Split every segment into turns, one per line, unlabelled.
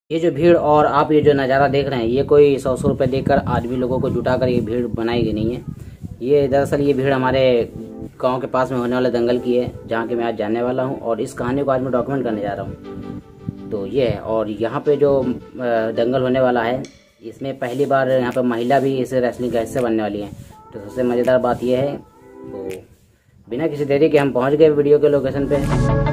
ये जो भीड़ और आप ये जो नज़ारा देख रहे हैं, ये कोई 100 रुपये देकर आदमी लोगों को जुटाकर ये भीड़ बनाई गई नहीं है। ये दरअसल ये भीड़ हमारे गांव के पास में होने वाले दंगल की है, जहां के मैं आज जाने वाला हूं और इस कहानी को आज मैं डॉक्यूमेंट करने जा रहा हूं। तो ये है, और यहाँ पे जो दंगल होने वाला है, इसमें पहली बार यहाँ पे महिला भी इस रेसलिंग का हिस्सा बनने वाली है। तो सबसे मज़ेदार बात यह है, तो बिना किसी देरी के हम पहुँच गए वीडियो के लोकेशन पे।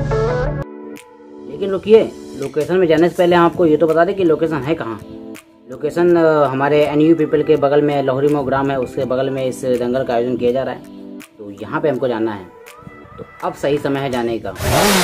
लेकिन रुकिए, लोकेशन में जाने से पहले आपको ये तो बता दें कि लोकेशन है कहाँ। लोकेशन हमारे एनयू पीपल के बगल में लोहरी मऊ ग्राम है, उसके बगल में इस दंगल का आयोजन किया जा रहा है। तो यहाँ पे हमको जाना है, तो अब सही समय है जाने का।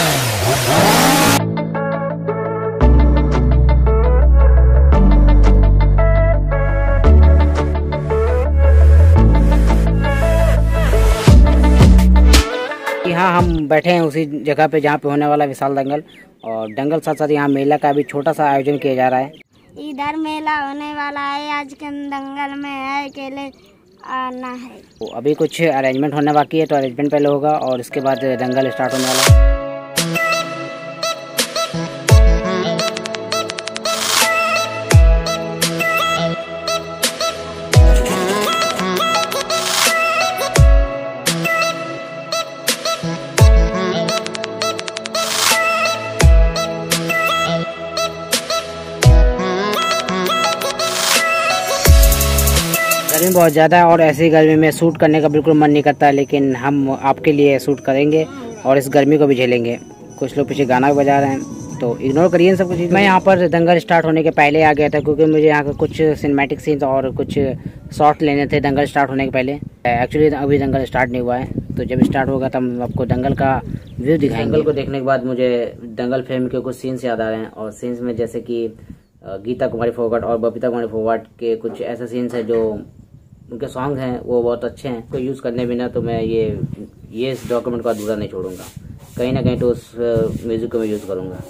यहाँ हम बैठे हैं उसी जगह पे जहाँ पे होने वाला विशाल दंगल, और दंगल साथ साथ यहाँ मेला का भी छोटा सा आयोजन किया जा रहा है।
इधर मेला होने वाला है, आज के दंगल में है, अकेले आना है।
तो अभी कुछ अरेंजमेंट होने बाकी है, तो अरेंजमेंट पहले होगा और इसके बाद दंगल स्टार्ट होने वाला है। गर्मी बहुत ज़्यादा है और ऐसी गर्मी में शूट करने का बिल्कुल मन नहीं करता, लेकिन हम आपके लिए शूट करेंगे और इस गर्मी को भी झेलेंगे। कुछ लोग पीछे गाना भी बजा रहे हैं, तो इग्नोर करिए इन सब कुछ। मैं यहाँ पर दंगल स्टार्ट होने के पहले आ गया था, क्योंकि मुझे यहाँ का कुछ सिनेमैटिक सीन्स और कुछ शॉट लेने थे दंगल स्टार्ट होने के पहले। एक्चुअली अभी दंगल स्टार्ट नहीं हुआ है, तो जब स्टार्ट होगा तब हम आपको दंगल का व्यू दिखाएंगे। दंगल को देखने के बाद मुझे दंगल फिल्म के कुछ सीन्स याद आ रहे हैं, और सीन्स में जैसे कि गीता कुमारी फोगाट और बबीता कुमारी फोगाट के कुछ ऐसे सीन्स हैं जो उनके सॉन्ग हैं वो बहुत अच्छे हैं। को यूज़ करने बिना तो मैं ये इस डॉक्यूमेंट को अधूरा नहीं छोड़ूंगा, कहीं ना कहीं तो उस म्यूज़िक को मैं यूज़ करूंगा।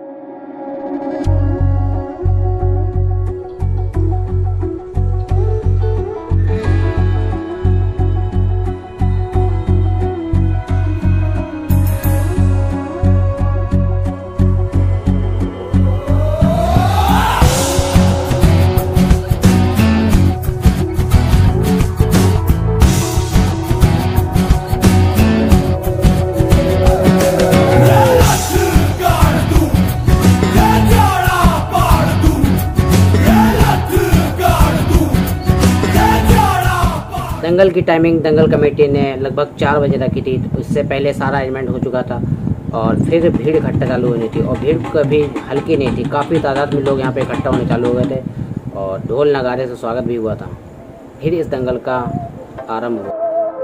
दंगल की टाइमिंग दंगल कमेटी ने लगभग 4 बजे रखी थी, तो इससे पहले सारा अरेंजमेंट हो चुका था और फिर भीड़ इकट्ठा चालू होनी थी, और भीड़ कभी हल्की नहीं थी। काफ़ी तादाद में लोग यहाँ पे इकट्ठा होने चालू हो गए थे और ढोल नगारे से स्वागत भी हुआ था। फिर इस दंगल का आरंभ हुआ।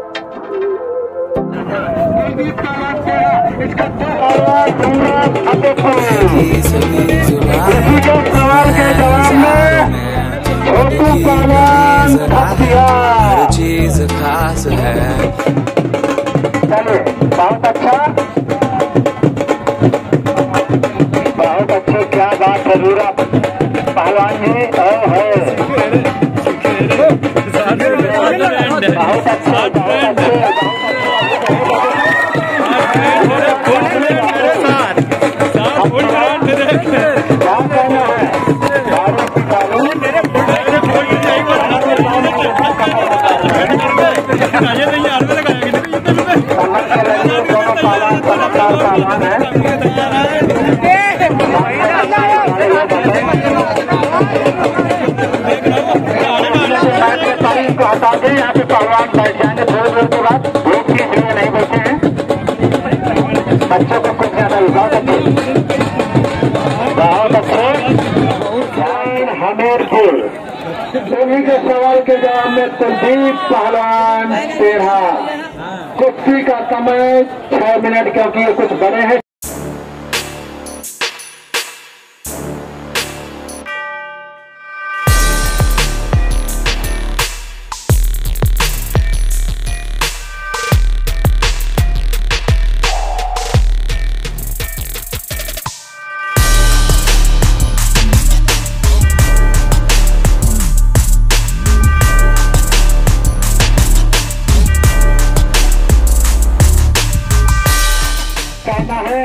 हर चीज खास है। बहुत अच्छा, बहुत अच्छे, क्या बात है पूरा पहलवान जी है। बहुत अच्छा, यहाँ पे पहलवान बैठ जाएंगे थोड़ी देर के बाद, एक की जगह नहीं बैठे हैं। बच्चों को कुछ ज्यादा बहुत अच्छे। हमीरपुर उन्हीं के सवाल के जवाब में कुलदीप पहलवान तेरहा। कुश्ती का समय 6 मिनट, क्योंकि ये कुछ बड़े हैं। कहना है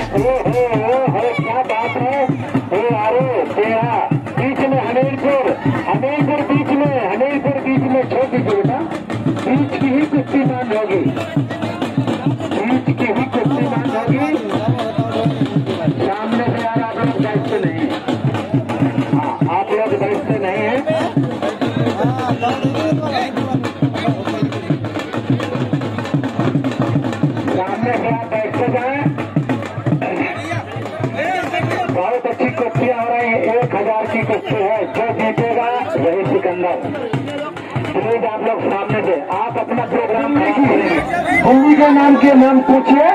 कुश्ती है, जो जीतेगा वही सिकंदर। प्लीज आप लोग सामने से आप अपना प्रोग्राम हिंदी के नाम के नाम पूछिए।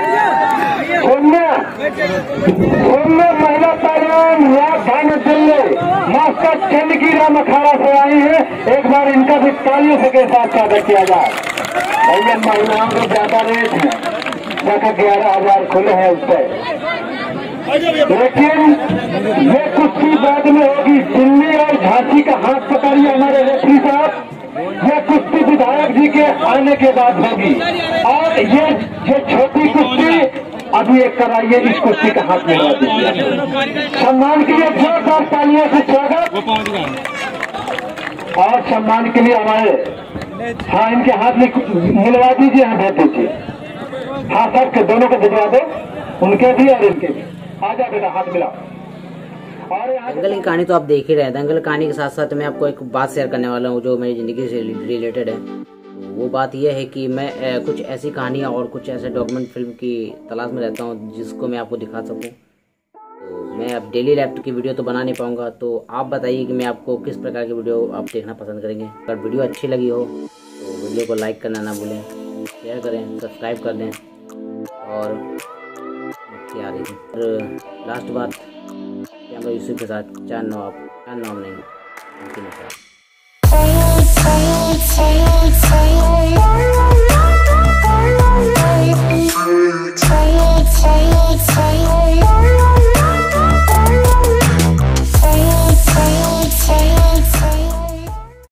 सोम्य महिला पहलवान राजधानी दिल्ली मास्टर चंद की राम अखाड़ा से आई है। एक बार इनका भी तालियों से के साथ स्वागत किया जाए। भैया महिलाओं को ज्यादा रेट है, 11,000 खुले हैं उस पर, लेकिन ये कुश्ती बाद में होगी। दिल्ली और झांसी का हाथ पकड़िए हमारे रेफरी साहब, ये कुश्ती विधायक जी के आने के बाद होगी। और ये छोटी कुश्ती अभी एक कराइए, इस कुश्ती का हाथ मिलवा दीजिए। सम्मान के लिए जोरदार तालियों से स्वागत। और सम्मान के लिए हमारे हाँ इनके हाथ में मिलवा दीजिए, हाँ भेज दीजिए। हाँ सब के दोनों को भिजवा दो, उनके भी और इनके भी। आ जाओ बेटा, हाथ मिलाओ। और
दंगल की कहानी तो आप देख ही रहे हैं। दंगल कहानी के साथ साथ मैं आपको एक बात शेयर करने वाला हूँ जो मेरी ज़िंदगी से रिलेटेड है। वो बात यह है कि मैं कुछ ऐसी कहानियाँ और कुछ ऐसे डॉक्यूमेंट फिल्म की तलाश में रहता हूँ जिसको मैं आपको दिखा सकूँ। तो मैं अब डेली लाइफ की वीडियो तो बना नहीं पाऊँगा, तो आप बताइए कि मैं आपको किस प्रकार की वीडियो आप देखना पसंद करेंगे। अगर वीडियो अच्छी लगी हो तो वीडियो को लाइक करना ना भूलें, शेयर करें, सब्सक्राइब कर दें। और क्या रही थी और लास्ट बात, कैमरा यूसुफ के साथ 4 नवाब नहीं, उनके साथ।